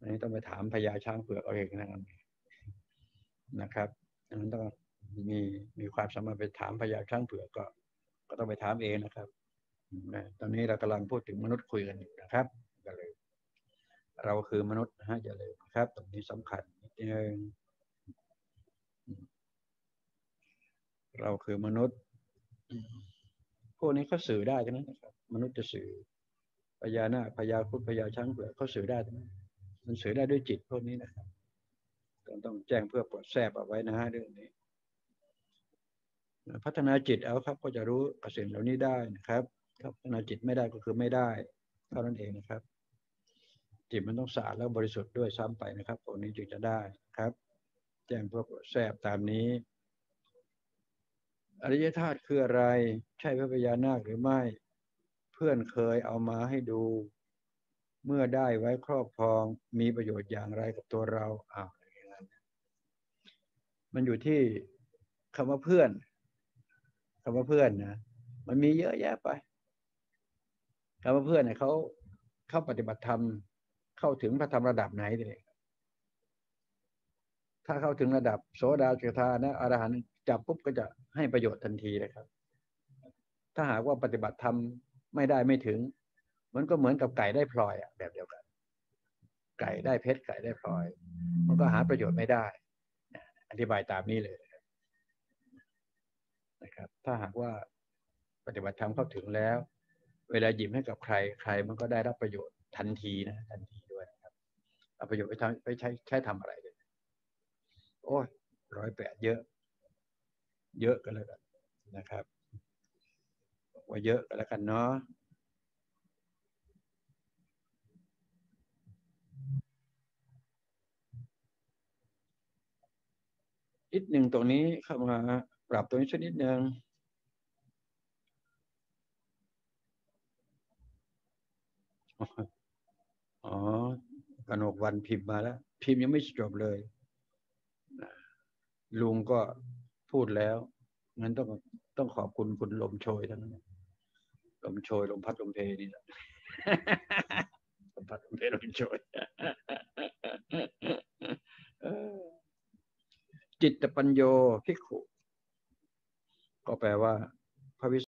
นนี้ต้องไปถามพญาช้างเผือกเอาเองนะครับมันต้องมีความสามารถไปถามพญาช้างเผือกก็ต้องไปถามเองนะครับตอนนี้เรากำลังพูดถึงมนุษย์คุยกันอยู่นะครับก็เลยเราคือมนุษย์นะฮะอย่าลืมครับตรงนี้สำคัญนิดนึงเราคือมนุษย์พวกนี้เขาสื่อได้ทั้งนั้นนะครับมนุษย์จะสื่อพญานาคพญาครุฑพญาช้างเผือกเขาสื่อได้ทั้งนั้นมันสื่อได้ด้วยจิตพวกนี้นะครับต้องแจ้งเพื่อปลดแทรกเอาไว้นะฮะเรื่องนี้พัฒนาจิตเอาครับก็จะรู้กับสิ่งเหล่านี้ได้นะครับถ้าพัฒนาจิตไม่ได้ก็คือไม่ได้เท่านั้นเองนะครับจิตมันต้องสะอาดแล้วบริสุทธิ์ด้วยซ้ำไปนะครับพวกนี้จึงจะได้ครับแจ้งเพื่อปลดแทรกตามนี้อริยธาตุคืออะไรใช่พระพญานาคหรือไม่เพื่อนเคยเอามาให้ดูเมื่อได้ไว้ครอบครองมีประโยชน์อย่างไรกับตัวเราอย่างนั้นมันอยู่ที่คำว่าเพื่อนคำว่าเพื่อนนะมันมีเยอะแยะไปคำว่าเพื่อนเนี่ยเขาปฏิบัติธรรมเข้าถึงพระธรรมระดับไหนเลยถ้าเข้าถึงระดับโสดาสกิทานะอรหันต์จับปุ๊บก็จะให้ประโยชน์ทันทีเลยครับถ้าหากว่าปฏิบัติธรรมไม่ได้ไม่ถึงมันก็เหมือนกับไก่ได้พลอยแบบเดียวกันไก่ได้เพชรไก่ได้พลอยมันก็หาประโยชน์ไม่ได้อธิบายตามนี้เลยนะครับถ้าหากว่าปฏิบัติธรรมเข้าถึงแล้วเวลาหยิบให้กับใครใครมันก็ได้รับประโยชน์ทันทีนะทันทีด้วยครับเอาประโยชน์ไปใช้ทำอะไรเลยโอ้ย108เยอะกันแล้วกันนะครับว่าเยอะกันแล้วกันเนาะนิดหนึ่งตรงนี้เข้ามาปรับตรงนี้สักนิดหนึ่งอ๋อกนกวันพิมพ์มาแล้วพิมพ์ยังไม่จบเลยลุงก็พูดแล้วงั้นต้องขอบคุณคุณลมโชยทั้งนั้นลมโชยลมพัดลมเพนี่แหละลมพัดลมเพลมโชยจิตปัญโยภิกขุก็แปลว่าพระวิ